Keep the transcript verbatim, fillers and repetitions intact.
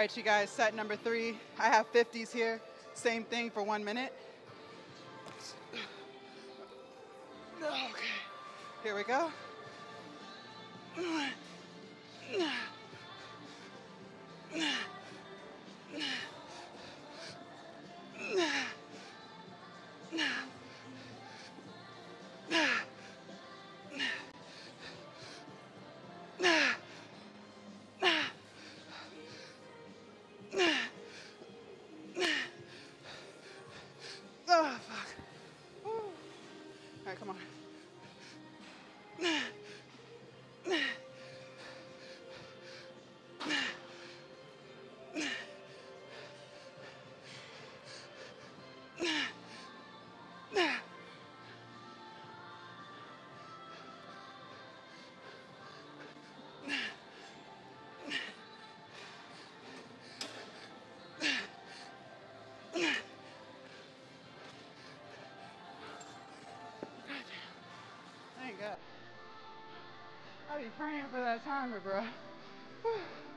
right, you guys, set number three. I have fifties here. Same thing for one minute. Okay, here we go. Oh, fuck. Woo. All right, come on. Thank God. I be praying for that timer, bro. Whew.